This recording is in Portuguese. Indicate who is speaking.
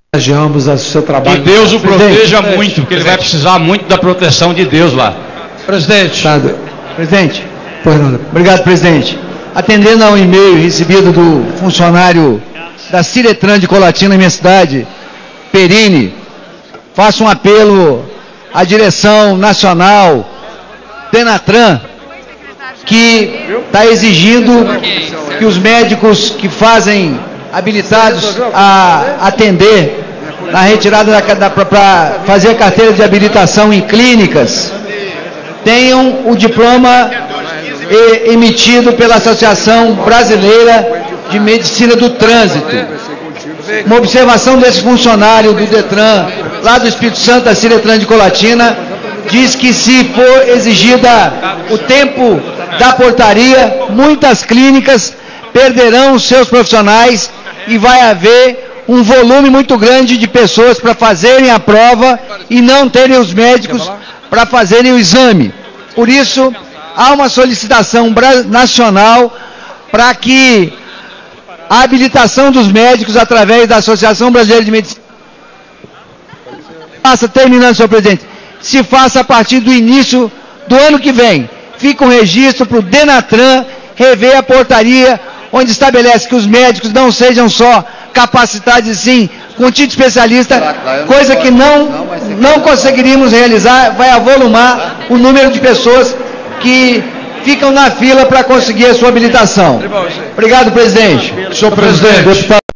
Speaker 1: Homenageamos o seu trabalho.
Speaker 2: Que Deus o proteja muito, porque ele vai precisar muito da proteção de Deus lá.
Speaker 3: Presidente. Presidente. Obrigado, presidente. Atendendo ao e-mail recebido do funcionário da Ciretran de Colatina, em minha cidade, Perini, faço um apelo à direção nacional, Denatran, que está exigindo que os médicos que fazem habilitados a atender na retirada para fazer a carteira de habilitação em clínicas tenham o diploma emitido pela Associação Brasileira de Medicina do Trânsito. Uma observação desse funcionário do Detran, lá do Espírito Santo, da Ciretran de Colatina, diz que se for exigida o tempo da portaria, muitas clínicas perderão os seus profissionais e vai haver um volume muito grande de pessoas para fazerem a prova e não terem os médicos para fazerem o exame. Por isso, há uma solicitação nacional para que a habilitação dos médicos através da Associação Brasileira de Medicina terminando, senhor presidente, se faça a partir do início do ano que vem. Fica um registro para o Denatran rever a portaria onde estabelece que os médicos não sejam só capacitados, e sim com título especialista, coisa que não conseguiríamos realizar, vai avolumar o número de pessoas que ficam na fila para conseguir a sua habilitação. Obrigado, presidente.
Speaker 1: Senhor presidente.